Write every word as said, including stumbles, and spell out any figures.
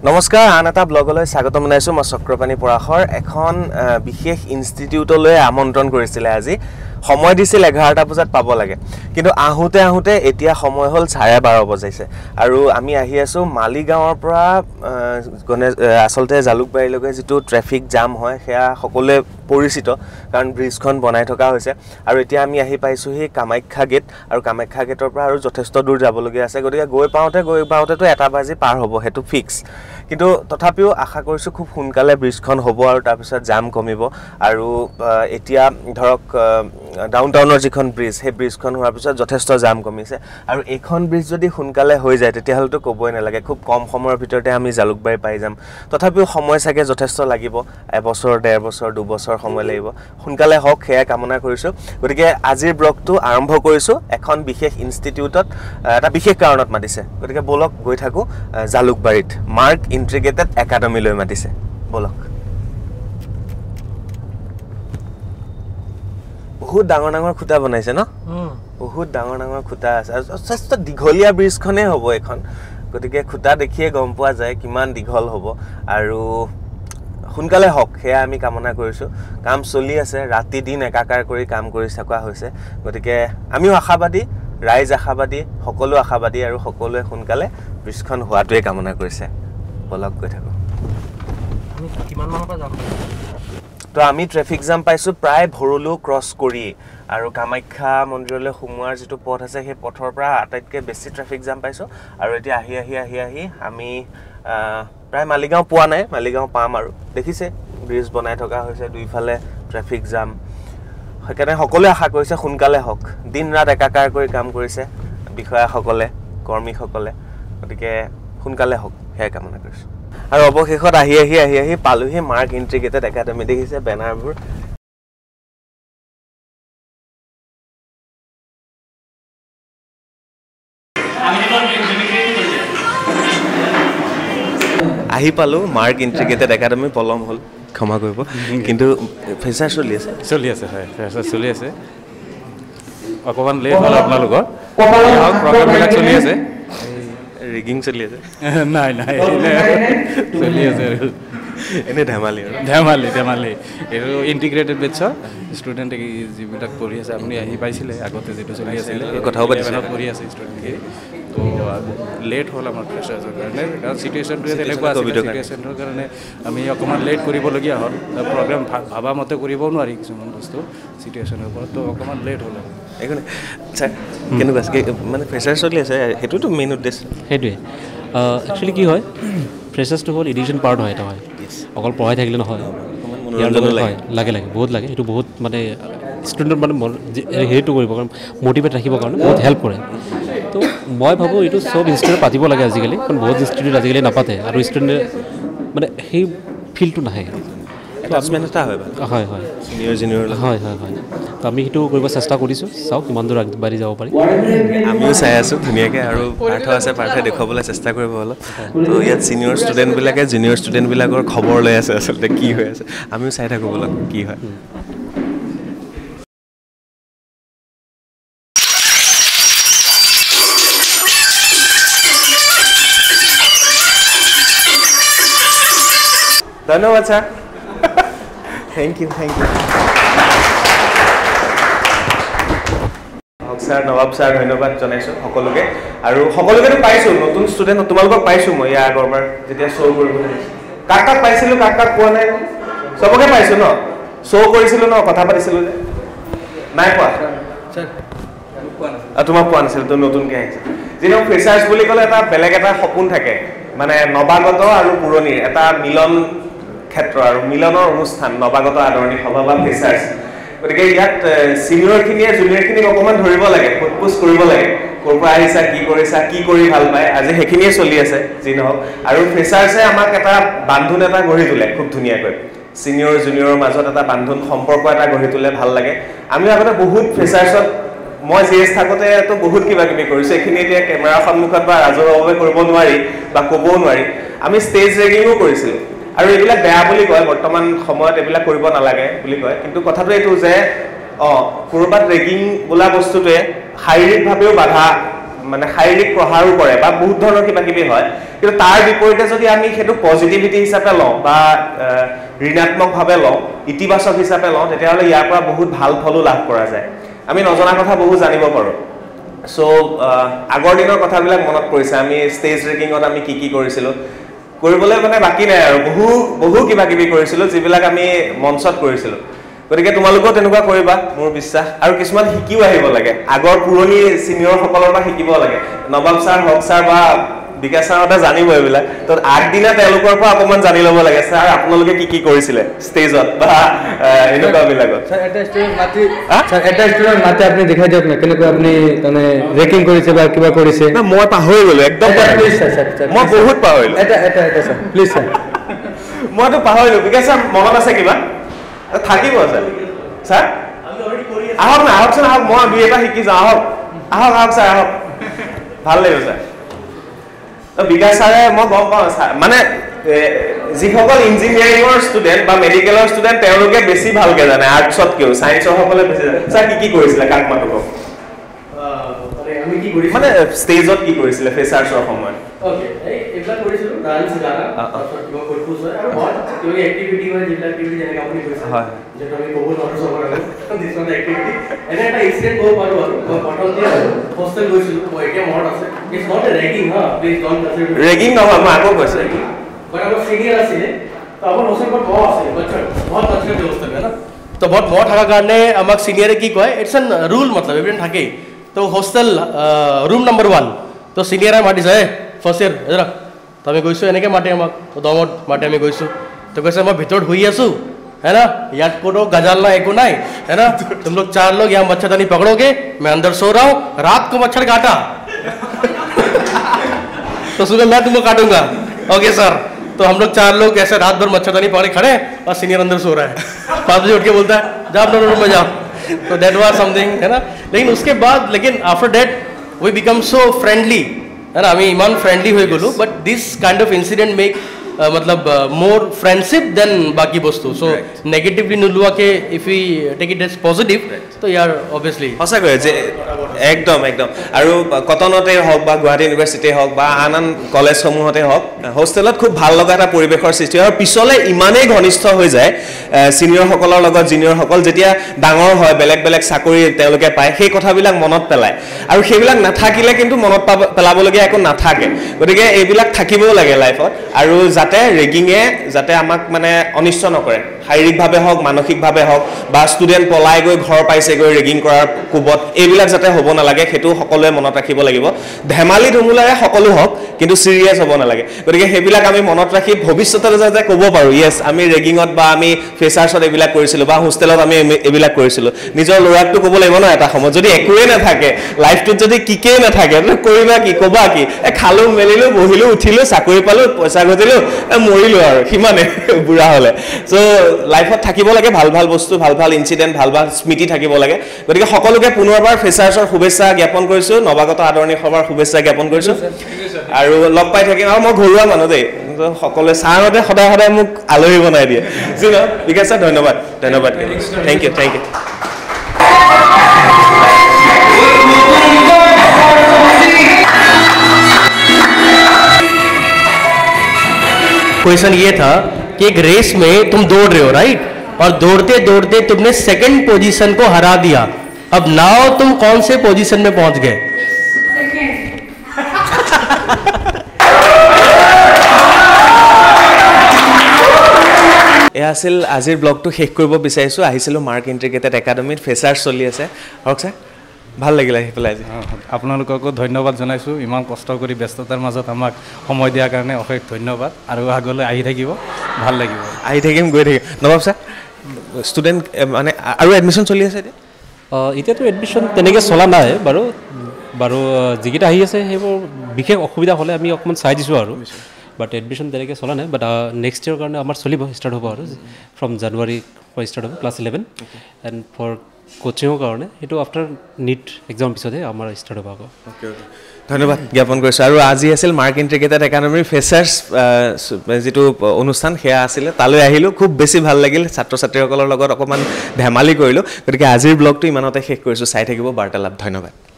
নমস্কাৰ আন এটা ব্লগলৈ স্বাগতম জনাইছো মই চক্ৰপাণী পৰাশৰ এখন বিশেষ ইনষ্টিটিউটলৈ আমন্ত্ৰণ কৰিছিল আজি সময় দিছিল এঘাৰটা বজাত পাব লাগে কিন্তু আহোতে আহোতে এতিয়া সময় হল চাৰে বাৰ বজাইছে আৰু আমি আহি আছো মালিগাঁৱৰ পৰা আসলতে জালুকবাৰীলৈকে যেটো ট্ৰাফিক জাম হয় সেয়া সকলোৱে পৰিচিত কাৰণ ব্ৰিজখন বনাই থকা হৈছে আৰু এতিয়া আমি আহি পাইছো হি কামাখ্যা গেট আৰু কামাখ্যা গেটৰ পৰা আৰু যথেষ্ট দূৰ যাবলগীয়া আছে গতিকে গৈ পাওঁতে গৈ পাওঁতে তো এটা বাজি পাৰ হ'ব হেতু ফিক্স কিন্তু তথাপিও আশা কৰিছো খুব সোনকালে ব্ৰিজখন হ'ব আৰু তাৰ পিছত জাম কমিব আৰু এতিয়া ধৰক ডাউনটাউনৰ যিখন ব্ৰিজ হে ব্ৰিজখন হোৱাৰ পিছত যথেষ্ট জাম কমিছে আৰু এইখন ব্ৰিজ যদি সোনকালে হৈ যায় তেতিয়া হলতো কবই নালাগে খুব কম সময়ৰ ভিতৰতে আমি জালুকবাৰী পাই যাম তথাপিও সময় চাগে যথেষ্ট লাগিব এবছৰ ডেৰ বছৰ দুবছৰ সময় লাগিব সোনকালে হওক হেয়া কামনা কৰিছো গতিকে আজিৰ ব্লগটো আৰম্ভ কৰিছো এখন বিশেষ ইনষ্টিটিউটত এটা বিশেষ কাৰণত মাতিছে গতিকে বলক গৈ থাকো জালুকবাৰীত মাৰ্ক ইন্টিগ্ৰেটেড একাডেমি লৈ মাতিছে বলক বহুত ডাঙৰ ডাঙৰ খুঁটা বনাইছে ন বহুত ডাঙৰ ডাঙৰ খুঁটা আছে আৰু যথেষ্ট দীঘলীয়া ব্ৰিজখনে হ'ব এখন গতিকে খুঁটা দেখিয়ে গম পোৱা যায় কিমান দীঘল হ'ব আৰু সোনকালে হওক হেয়া আমি কামনা কৰিছো কাম চলি আছে ৰাতি দিন একাকাৰ কৰি কাম কৰি থকা হৈছে গতিকে আমিও আশাবাদী ৰাইজ আশাবাদী সকলো আশাবাদী আৰু সকলোৱে সোনকালে ব্ৰিজখন হোৱাটোৱে কামনা কৰিছে বলক গৈ থাকো আমি কিমান মানৰ পৰা যাম তো আমি ট্ৰাফিক জাম পাইছো প্ৰায় ভৰলু ক্ৰছ কৰি আৰু কামাখ্যা মন্দিৰলৈ সোমোৱাৰ যেটো পথ আছে সেই পথৰ পৰা আটাইতকৈ বেছি ট্ৰাফিক জাম পাইছো আৰু এতিয়া আহি আহি আহি আহি আমি প্ৰায় মালিগাঁও পোৱা নাই মালিগাঁও পাম আৰু দেখিছে ব্ৰিজ বনাই থকা হৈছে দুইফালে ট্ৰাফিক জাম সেইকাৰণে সকলোৱে আশা কৰিছে সোনকালে হওক দিন ৰাত একাকাৰ কৰি কাম কৰিছে বিষয়াসকলে কৰ্মীসকলে গতিকে সোনকালে হওক হেয়া কামনা কৰিছো আৰু অৱশেষত আহি আহি আহি আহি পালোহি মাৰ্ক ইন্টিগ্ৰেটেড একাডেমি দেখিছে বেনাৰবোৰ আহি পালো মাৰ্ক ইন্টিগ্ৰেটেড একাডেমি পলম হল ক্ষমা কৰিব কিন্তু ফেচাৰ চলি আছে চলি আছে হয় ফেচাৰ চলি আছে অকমান লেট হল আপোনালোকৰ প্ৰগ্ৰামবিলাক চলি আছে ৰিগিং চলি আছে নাই নাই চলি আছে আৰু এনে ধেমালি আৰু ধেমালি ধেমালি এইটো ইণ্টিগ্ৰেটেড বেটছৰ ষ্টুডেণ্টে যিবিলাক পঢ়ি আছে আপুনি আহি পাইছিলে আগতে যিটো চলি আছিলে কথাও পাতিছিলে পঢ়ি আছে ষ্টুডেণ্টে তো লেট হ'ল আমাৰ ফ্ৰেচাৰ্ছৰ কাৰণে কাৰণ চিটুৱেশ্যনটোৱে তেনেকুৱা আছিলে চিটুৱেশ্যনৰ কাৰণে আমি অকণমান লেট কৰিবলগীয়া হ'ল প্ৰগ্ৰেম ভাবা মতে কৰিবও নোৱাৰি কিছুমান বস্তু চিটুৱেশ্যনৰ ওপৰত তো অকণমান লেট হ'ল একো নাই ছাৰ কেনেকুৱা মানে ফ্ৰেচাৰ চলি আছে সেইটোতো মেইন উদ্দেশ্য সেইটোৱে একচুৱেলি কি হয় ফ্ৰেচাৰ্ছটো হ'ল এডিশ্যন পাৰ্ট হয় এটা হয় অকল পঢ়াই থাকিলে নহয় হয় লাগে লাগে বহুত লাগে সেইটো বহুত মানে ষ্টুডেণ্টৰ মানে হেৰিটো কৰিব কাৰণ মটিভেট ৰাখিবৰ কাৰণে বহুত হেল্প কৰে তো মই ভাবোঁ এইটো চব ইনষ্টিটিউট পাতিব লাগে আজিকালি কাৰণ বহুত ইনষ্টিটিউট আজিকালি নাপাতে আৰু ষ্টুডেণ্টে মানে সেই ফিল্ডটো নাহে হয় হয় চিনিয়ৰ জুনিয়ৰ হয় হয় হয় তো আমি সেইটো কৰিব চেষ্টা কৰিছোঁ চাওক কিমান দূৰ আগবাঢ়ি যাব পাৰি আমিও চাই আছোঁ ধুনীয়াকৈ আৰু পাৰ্থ আছে পাৰ্থে দেখুৱাবলৈ চেষ্টা কৰিব অলপ তো ইয়াত চিনিয়ৰ ষ্টুডেণ্টবিলাকে জুনিয়ৰ ষ্টুডেণ্টবিলাকৰ খবৰ লৈ আছে আচলতে কি হৈ আছে আমিও চাই থাকোঁ বলক কি হয় ধন্যবাদ sir thank you thank you sir Nawab sir ধন্যবাদ জনাইছোঁ সকলোকে আৰু সকলোকেতো পাইছোঁ নতুন ষ্টুডেণ্ট তোমালোকক পাইছোঁ মই ইয়াৰ আগৰবাৰ যেতিয়া শ্ব' কৰিবলৈ কাক কাক পাইছিলোঁ কাক কাক পোৱা নাই চবকে পাইছোঁ ন শ্ব' কৰিছিলোঁ ন কথা পাতিছিলোঁ যে নাই পোৱা তোমাক পোৱা নাছিলোঁ তো নতুনকৈ আহিছে যিটো ফ্ৰেচাৰ্ছ বুলি ক'লে এটা বেলেগ এটা সপোন থাকে মানে নৱাগত আৰু পুৰণিৰ এটা মিলন ক্ষেত্ৰ আৰু মিলনৰ অনুষ্ঠান নৱাগত আদৰণি সভা বা ফ্ৰেচাৰ্ছ গতিকে ইয়াত চিনিয়ৰখিনিয়ে জুনিয়ৰখিনিক অকণমান ধৰিব লাগে সোধপোছ কৰিব লাগে ক'ৰ পৰা আহিছা কি কৰিছা কি কৰি ভাল পায় আজি সেইখিনিয়ে চলি আছে যি নহওক আৰু ফ্ৰেচাৰ্ছে আমাক এটা বান্ধোন এটা গঢ়ি তোলে খুব ধুনীয়াকৈ চিনিয়ৰ জুনিয়ৰৰ মাজত এটা বান্ধোন সম্পৰ্ক এটা গঢ়ি তোলে ভাল লাগে আমি আগতে বহুত ফ্ৰেচাৰ্ছত মই জি এছ থাকোঁতেতো বহুত কিবা কিবি কৰিছোঁ এইখিনি এতিয়া কেমেৰাৰ সন্মুখত বা ৰাজহুৱাভাৱে কৰিব নোৱাৰি বা ক'বও নোৱাৰি আমি ষ্টেজ ৰেগিঙো কৰিছিলোঁ আৰু এইবিলাক বেয়া বুলি কয় বৰ্তমান সময়ত এইবিলাক কৰিব নালাগে বুলি কয় কিন্তু কথাটো এইটো যে অঁ ক'ৰবাত ৰেগিং বোলা বস্তুটোৱে শাৰীৰিকভাৱেও বাধা মানে শাৰীৰিক প্ৰহাৰো কৰে বা বহুত ধৰণৰ কিবা কিবি হয় কিন্তু তাৰ বিপৰীতে যদি আমি সেইটো পজিটিভিটি হিচাপে লওঁ বা ঋণাত্মকভাৱে লওঁ ইতিবাচক হিচাপে লওঁ তেতিয়াহ'লে ইয়াৰ পৰা বহুত ভাল ফলো লাভ কৰা যায় আমি নজনা কথা বহুত জানিব পাৰোঁ সো আগৰ দিনৰ কথাবিলাক মনত পৰিছে আমি ষ্টেজ ৰেগিঙত আমি কি কি কৰিছিলোঁ কৰিবলৈ মানে বাকী নাই আৰু বহু বহু কিবা কিবি কৰিছিলোঁ যিবিলাক আমি মঞ্চত কৰিছিলোঁ গতিকে তোমালোকেও তেনেকুৱা কৰিবা মোৰ বিশ্বাস আৰু কিছুমান শিকিও আহিব লাগে আগৰ পুৰণি চিনিয়ৰসকলৰ পৰা শিকিব লাগে নবাব ছাৰ হক ছাৰ বা বিকাশ ছাৰহঁতে জানিব এইবিলাক তো আগদিনা তেওঁলোকৰ পৰা অকণমান জানি ল'ব লাগে ছাৰ আপোনালোকে কি কি কৰিছিলে ষ্টেজত বা এনেকুৱাবিলাকত স্যার এটা স্টুডেন্ট মাতি স্যার এটা স্টুডেন্ট মাতি আপনি দেখাই দিয়ক না কেনেকৈ আপনি মানে ৰেকিং কৰিছে বা কিবা কৰিছে না মই পাহৰি গ'লো একদম প্লিজ স্যার স্যার মই বহুত পাহৰিলো এটা এটা এটা স্যার প্লিজ স্যার মইতো পাহৰিলো বিকাশ ছাৰ মনত আছে কিবা থাকিব ছাৰ ছাৰ আহক না আহকচোন আহক মই দুই এটা শিকি যাওঁ আহক আহক আহক ছাৰ আহক ভাল লাগিব ছাৰ বিকাশ ছাৰে মই গম পাওঁ মানে যিসকল ইঞ্জিনিয়াৰিঙৰ ষ্টুডেণ্ট বা মেডিকেলৰ ষ্টুডেণ্ট তেওঁলোকে বেছি ভালকৈ জানে আৰ্টছতকৈও ছায়েন্সৰ সকলে বেছি জানে ছাৰ কি কি কৰিছিলে কাক মাতো কওক আমি কি কৰিছিলো মানে ষ্টেজত কি কৰিছিলে ফেচাৰ্ছৰ সময়ত ওকে এই এইবিলাক কৰিছিলো ডান্স গানা তাৰপিছত কিবা কৰ্পুছ হয় আৰু বহুত কিবা এক্টিভিটি হয় যিবিলাক এক্টিভিটি যেনেকৈ আপুনি কৰিছে হয় যেটা আমি ক'ব নোৱাৰো চবৰ আগত দিছ ওৱান এক্টিভিটি এনে এটা ইনচিডেন্ট ক'ব পাৰো আৰু মই প্ৰথম দিন হোষ্টেল গৈছিলো মই এতিয়া মনত আছে ইটছ নট এ ৰেগিং হা প্লিজ ডোন্ট কনসিডাৰ ৰেগিং নহয় মই আকৌ কৈছো বাট আমাৰ সিনিয়ৰ আছিলে তো আমাৰ হোষ্টেল বহুত মহ আছে বাচ্চা বহুত বাচ্চা হোষ্টেল হয় না তো বহুত মহ থকাৰ কাৰণে আমাক সিনিয়ৰে কি কয় ইটছ এন ৰুল মতলব এভৰিথিং থাকেই তো হোষ্টেল ৰুম নম্বৰ ওৱান তো সিনিয়ৰে মাতিছে ফাৰ্ষ্ট ইয়াৰ এৰা তো আমি গৈছোঁ এনেকৈ মাতে আমাক তো দমত মাতে আমি গৈছোঁ তো কৈছে মই ভিতৰত শুই আছোঁ है ना याद करो गजाल ना एको नहीं है ना तुम लोग चार लोग यहाँ मच्छरदानी पकड़ोगे मैं अंदर सो रहा हूँ रात को मच्छर काटा तो सुबह मैं तुमको काटूंगा ओके सर तो हम लोग चार लोग ऐसे रात भर मच्छरदानी पकड़े खड़े और सीनियर अंदर सो रहा है पाँच बजे उठ के बोलता है जाओ अपने रूम में जाओ तो दैट वाज समथिंग है ना लेकिन उसके बाद लेकिन after that we become so friendly है ना हमें ईमान फ्रेंडली हुए बोलूँ but this kind of incident make Uh, मतलब मोर फ्रेंडशिप देन बाकी बस्तु सो नेगेटिवली नुलुआ के if we take it as positive तो यार ऑब्वियसली সঁচাকৈ যে একদম একদম আৰু কটনতে হওক বা গুৱাহাটী ইউনিভাৰ্চিটি হওক বা আন আন কলেজসমূহতে হওক হোষ্টেলত খুব ভাল লগা এটা পৰিৱেশৰ সৃষ্টি হয় আৰু পিছলৈ ইমানেই ঘনিষ্ঠ হৈ যায় চিনিয়ৰসকলৰ লগত জুনিয়ৰসকল যেতিয়া ডাঙৰ হয় বেলেগ বেলেগ চাকৰি তেওঁলোকে পায় সেই কথাবিলাক মনত পেলায় আৰু সেইবিলাক নাথাকিলে কিন্তু মনত পেলাবলগীয়া একো নাথাকে গতিকে এইবিলাক থাকিবও লাগে লাইফত আৰু যাতে ৰেগিঙে যাতে আমাক মানে অনিষ্ট নকৰে শাৰীৰিকভাৱে হওক মানসিকভাৱে হওক বা ষ্টুডেণ্ট পলাই গৈ ঘৰ পাইছেগৈ ৰেগিং কৰাৰ কোবত এইবিলাক যাতে হ'ব নালাগে সেইটো সকলোৱে মনত ৰাখিব লাগিব ধেমালি ধুমুলাৰে সকলো হওক কিন্তু চিৰিয়াছ হ'ব নালাগে গতিকে সেইবিলাক আমি মনত ৰাখি ভৱিষ্যতলৈ যাতে ক'ব পাৰোঁ য়েছ আমি ৰেগিঙত বা আমি ফেচাৰ্ছত এইবিলাক কৰিছিলোঁ বা হোষ্টেলত আমি এইবিলাক কৰিছিলোঁ নিজৰ ল'ৰাকটো ক'ব লাগিব ন এটা সময়ত যদি একোৱেই নাথাকে লাইফটোত যদি কিকেই নাথাকে কৰিবা কি ক'বা কি এই খালোঁ মেলিলোঁ বহিলোঁ উঠিলোঁ চাকৰি পালোঁ পইচা ঘটিলোঁ মৰিলোঁ আৰু সিমানে বুঢ়া হ'লে চ' লাইফত থাকিব লাগে ভাল ভাল বস্তু ভাল ভাল ইনচিডেণ্ট ভাল ভাল স্মৃতি থাকিব লাগে গতিকে সকলোকে পুনৰবাৰ ফেচাৰ্ছৰ শুভেচ্ছা জ্ঞাপন কৰিছোঁ নৱাগত আদৰণি সভাৰ শুভেচ্ছা জ্ঞাপন কৰিছোঁ আৰু লগ পাই থাকিম আৰু মই ঘৰুৱা মানুহ দেই সকলোৱে ছাৰহঁতে সদায় সদায় মোক আলহী বনাই দিয়ে যি ন বিকাশ ছাৰ ধন্যবাদ ধন্যবাদ thank you thank you question ये था कि एक रेस में तुम दौड़ रहे हो राइट और दौड़ते दौड़ते तुमने सेकंड पोजीशन को हरा दिया अब नाउ तुम कौन से पोजीशन में पहुंच गए এয়া আছিল আজিৰ ব্লগটো শেষ কৰিব বিচাৰিছোঁ আহিছিলোঁ মাৰ্ক ইণ্টিগ্ৰেটেড একাডেমীত ফেচাৰ্ছ চলি আছে হওক ছাৰ ভাল লাগিলে আহি পেলাই আজি আপোনালোককো ধন্যবাদ জনাইছোঁ ইমান কষ্ট কৰি ব্যস্ততাৰ মাজত আমাক সময় দিয়াৰ কাৰণে অশেষ ধন্যবাদ আৰু আগলৈ আহি থাকিব ভাল লাগিব আহি থাকিম গৈ থাকিম নবাব ছাৰ ষ্টুডেণ্ট মানে আৰু এডমিশ্যন চলি আছে এতিয়া এতিয়াতো এডমিশ্যন তেনেকৈ চলা নাই বাৰু বাৰু যিকেইটা আহি আছে সেইবোৰ বিশেষ অসুবিধা হ'লে আমি অকণমান চাই দিছোঁ আৰু বাট এডমিশ্যন তেনেকৈ চলা নাই বাট নেক্সট ইয়েৰ কাৰণে আমাৰ চলিব ষ্টাৰ্ট হ'ব আৰু ফ্ৰম জানুৱাৰী পৰা ষ্টাৰ্ট হ'ব ক্লাছ ইলেভেন এণ্ড ফৰ কোচিঙৰ কাৰণে সেইটো আফটাৰ নিট এক্সাম পিছতহে আমাৰ ষ্টাৰ্ট হ'ব আকৌ ধন্যবাদ জ্ঞাপন কৰিছোঁ আৰু আজি আছিল মাৰ্ক ইণ্টিগ্ৰেটেড একাডেমীৰ ফেচাৰ্ছ যিটো অনুষ্ঠান সেয়া আছিলে তালৈ আহিলোঁ খুব বেছি ভাল লাগিল ছাত্ৰ ছাত্ৰীসকলৰ লগত অকণমান ধেমালি কৰিলোঁ গতিকে আজিৰ ব্লগটো ইমানতে শেষ কৰিছোঁ চাই থাকিব বাৰ্তালাপ ধন্যবাদ